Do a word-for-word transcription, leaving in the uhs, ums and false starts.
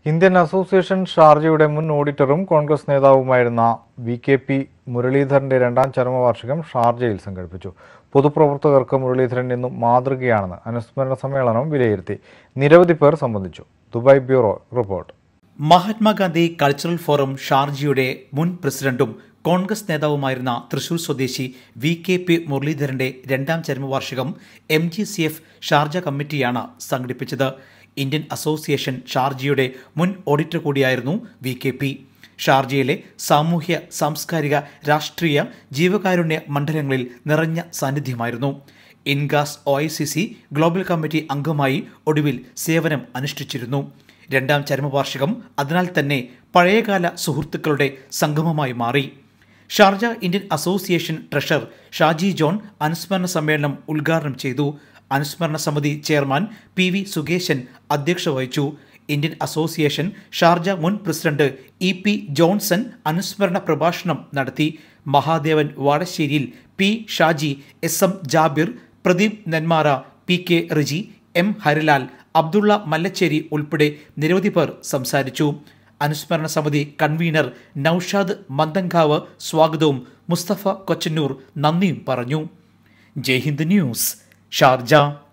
Indian Association Sharjah മുൻ ഓഡിറ്ററും Congress നേതാവുമായിരുന്ന V K P Muralidharan രണ്ടാം ചരമവാർഷികം ഷാർജയിൽ സംഘടിപ്പിച്ചു. പൊതുപ്രവർത്തകർക്ക് മുരളീധരൻ എന്നും മാതൃകയാണെന്ന് അനുസ്മരണ സമ്മേളനം വിലയിരുത്തി. നിരവധി പേർ സംബന്ധിച്ചു. Dubai bureau report. Mahatma Gandhi cultural forum ഷാർജയുടെ മുൻ പ്രസിഡന്റും കോൺഗ്രസ് നേതാവുമായിരുന്ന തൃശൂർ സ്വദേശി V K P മുരളീധരന്റെ രണ്ടാം ചരമവാർഷികം M G C F Sharjah കമ്മിറ്റിയാണ് സംഘടിപ്പിച്ചത്. ഇന്ത്യൻ അസോസിയേഷൻ ഷാർജയുടെ മുൻ ഓഡിറ്റർ കൂടിയായിരുന്നു V K P. ഷാർജയിലെ സാമൂഹ്യ, സാംസ്കാരിക, രാഷ്ട്രീയ, ജീവകാരുണ്യ മണ്ഡലങ്ങളിൽ നിറഞ്ഞ സാന്നിധ്യമായിരുന്നു. INCAS O I C C global committee അംഗമായി ഒടുവിൽ സേവനം അനുഷ്ഠിച്ചിരുന്നു. രണ്ടാം ചരമവാർഷികം അതിനാൽ തന്നെ പഴയകാല സുഹൃത്തുക്കളുടെ സംഗമമായി മാറി. Sharjah Indian association treasurer Shaji John അനുസ്മരണ സമ്മേളനം ഉദ്ഘാടനം ചെയ്തു. അനുസ്മരണ സമിതി ചെയർമാൻ പി വി സുകേശൻ അധ്യക്ഷത വഹിച്ചു. ഇന്ത്യൻ അസോസിയേഷൻ ഷാർജ മുൻ പ്രസിഡന്റ് ഇ പി ജോൺസൺ അനുസ്മരണ പ്രഭാഷണം നടത്തി. Mahadevan Vadasseriyil, P Shaji, S M Jabir, Pradeep Nenmara, P K Riji, M Harilal, Abdulla Mallacherry ഉൾപ്പെടെ നിരവധി പേർ സംസാരിച്ചു. അനുസ്മരണ സമിതി കൺവീനർ നൌഷാദ് മന്ദങ്കാവ് സ്വാഗതവും മുസ്തഫ കൊച്ചന്നൂർ നന്ദിയും പറഞ്ഞു. Jaihind news, Sharjah.